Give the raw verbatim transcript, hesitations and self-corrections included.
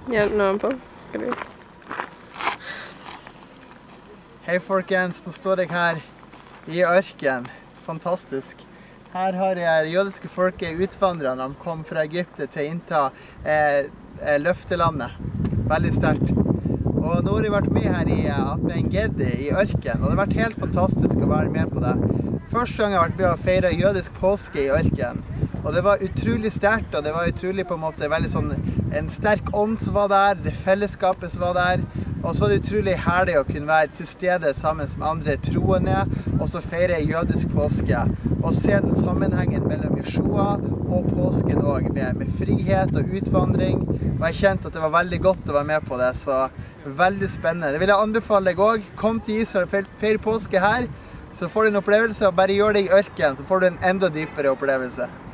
Hjelp noen på. Skal du? Hei folkens, nå står jeg her i ørken. Fantastisk. Her har jeg jødiske folket utvandrerne. De kom fra Egypt til å innta eh, løftelandet. Veldig sterkt. Og nå har jeg vært med her i Atme Engedi i ørken, og det har vært helt fantastisk å være med på det. Første gang jeg har vært med å feire jødisk påske i ørken. Og det var utrolig sterkt, og det var utrolig på en måte veldig sånn en sterk ånd som var der, det fellesskapet som var der. Og så var det utrolig herlig å kunne være til stede sammen med andre troende, og så feire jødisk påske. Og se den sammenhengen mellom Jeshua og påsken også, med, med frihet og utvandring. Og jeg kjente at det var veldig godt å være med på det, så veldig spennende. Det vil jeg anbefale deg også. Kom til Israel og feire påske her, så får du en opplevelse, og bare gjør det i ørken, så får du en enda dypere opplevelse.